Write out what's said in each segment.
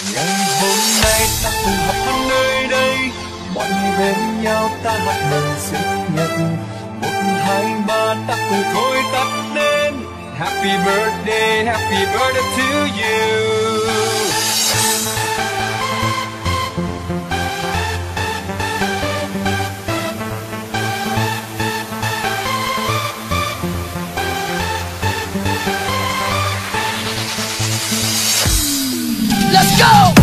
Ngày hôm nay ta cùng họp hàng nơi đây, mọi người bên nhau ta hát mừng sinh nhật. Một hai ba ta cùng thôi tắt đến. Happy birthday to you. Let's go!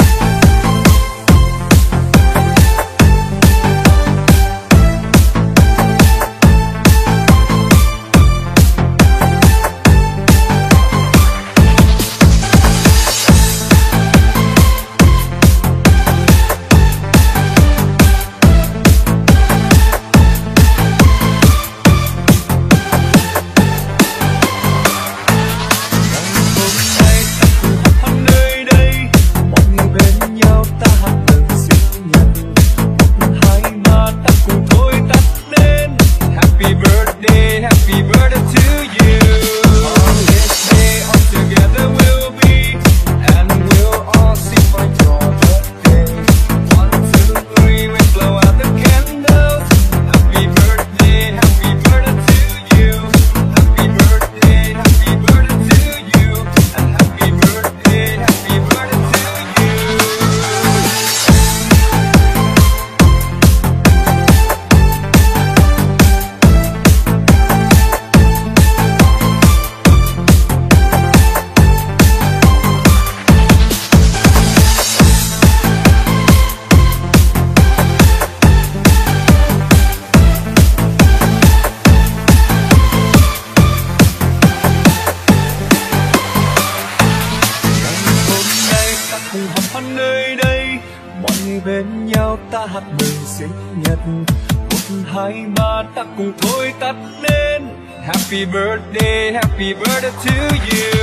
Nơi đây mọi người bên nhau ta hát mừng sinh nhật. Một hai ba ta cùng thôi tắt lên. Happy birthday to you.